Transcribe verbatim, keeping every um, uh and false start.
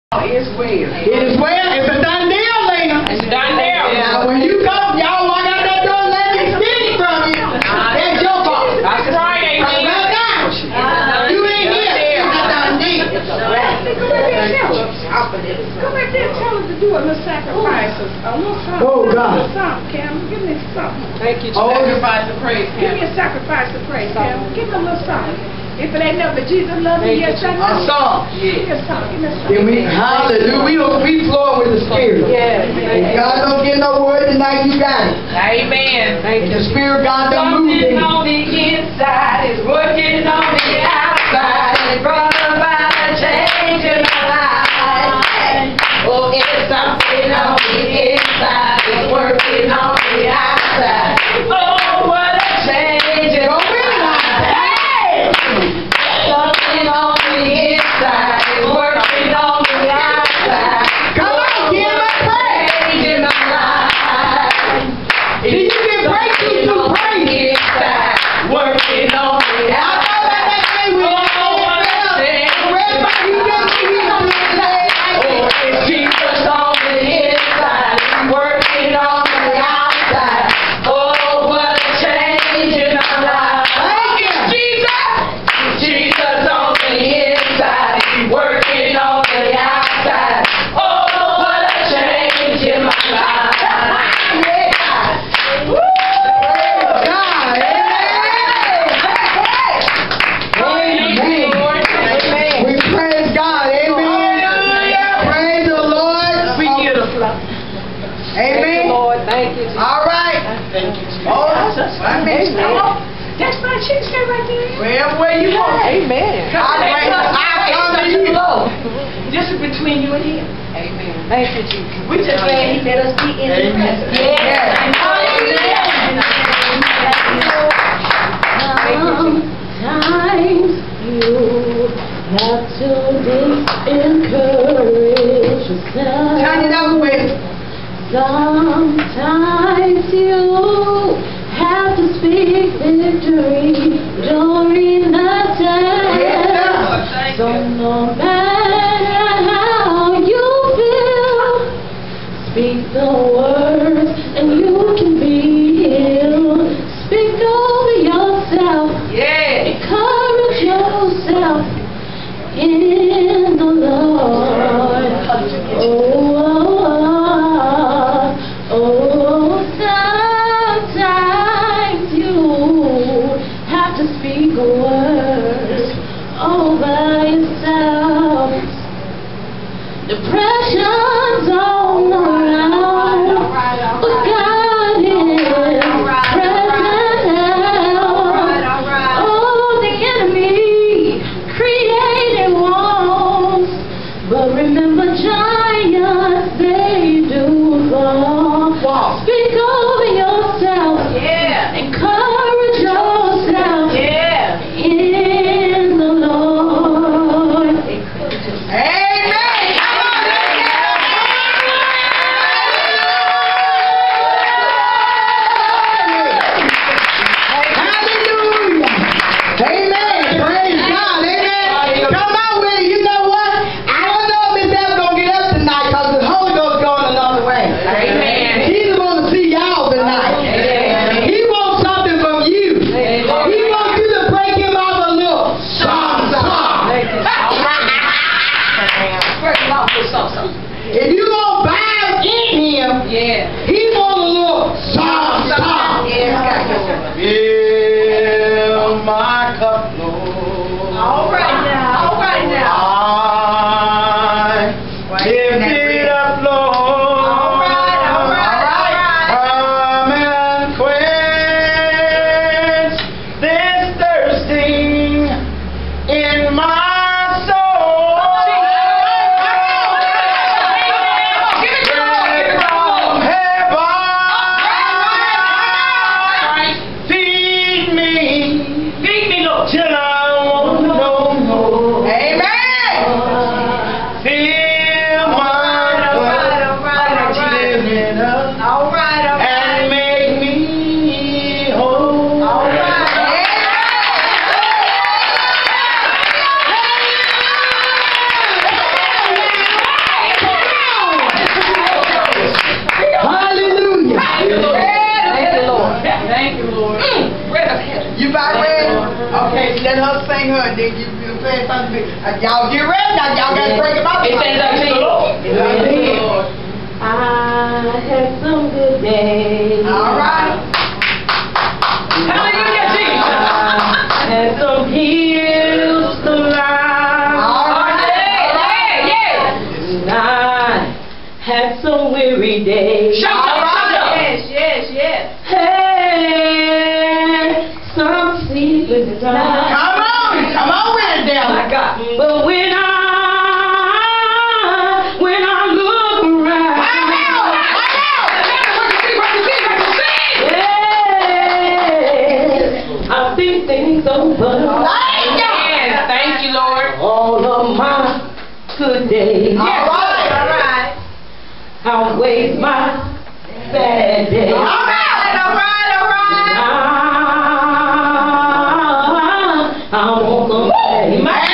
It is well. It is well. It's a done deal, Lena. It's a done deal. Yeah, when you come, y'all walk out that door and let me steal it from you. That's your fault. That's right, amen. Well done. Uh, You ain't here. It's a done deal. Go back there and tell us. Go back there and tell us to do a little sacrifice. A little something. Oh, God. A little something, Cam. Give me something. Thank you, Oh, sacrifice of praise, Give me a sacrifice of praise, Cam. Give me a little something. If it ain't nothing but Jesus love me, yes, I know. A song. Give me a song. Give me a song. Then we, hallelujah. We, we flow with the Spirit. Yeah. If God don't get no word tonight, you got it. Amen. If the Spirit God don't move Something it. on the inside is working on the outside. It brought about a change in my life. Oh, it's something on the inside is working on the outside. Oh, what a change in my life. Hey! Something on the inside is working on the outside. Come on, give him a praise. Change in my life. Did you get breakthrough through praise? Working on the I know that that thing we Oh, what a change. everybody you just see him Oh, it's Jesus on the inside, working on the outside. Oh, what a change in my life. Thank you. Jesus, Jesus on the inside, working on the outside. Oh, what a change in my life. Yeah. Woo! God, Thank you, Lord. Amen. we praise God, amen. Praise the Lord. We give the flow. Amen. Lord. Thank you, Jesus. All right. Thank you, Jesus. Oh, I mean, come on. That's my chick stay right there. Wherever where you want. Amen. I bring I come to you. This is between you and him. Amen. Thank you, Jesus. We just glad he let us be in his presence. Yes. Sometimes you have to encourage yourself. Turn it up with. Sometimes you have to speak victory during the test. So no matter how you feel, speak the words and you can be healed. Speak over yourself. Yeah. Encourage yourself in the Lord. Oh, oh, oh, sometimes you have to speak a word over yourself. Depression's all around, but God is present help. Oh, the enemy created walls, but remember giants, they do fall. Speak over yourself. Yeah. Encourage yourself Yeah. in the Lord. Amen. Hallelujah. Amen. Praise God. Amen. Come on with it. You know what? I don't know if Miss Ever gonna get up tonight because the Holy Ghost going another way. Amen. He want to see y'all tonight. Amen. He wants something from you. He wants you to break him off a little song, song. If you gonna bow in him, Yeah. he want a little song, song. Fill my cup, Lord. All right now. All right now. I lift it up, Lord. All right, all right, all right. Come and quench this thirsting in my soul. Y'all get ready now. Y'all got to break them up. It stands up to the Lord. I had some good days. All right. Hallelujah, Jesus. I had some hills to climb. All right. Yeah, yeah. And I had some weary days. Shout out, shout out. Yes, yes, yes. Had some sleepless nights. Come on. Come on with it, devil. My God. But when I, when I look around, Come on. yeah, I think things over. Yes, thank you, Lord. All of my good days All right. All right. outweigh my bad days. All right. All right. All right. I, I want some. Man.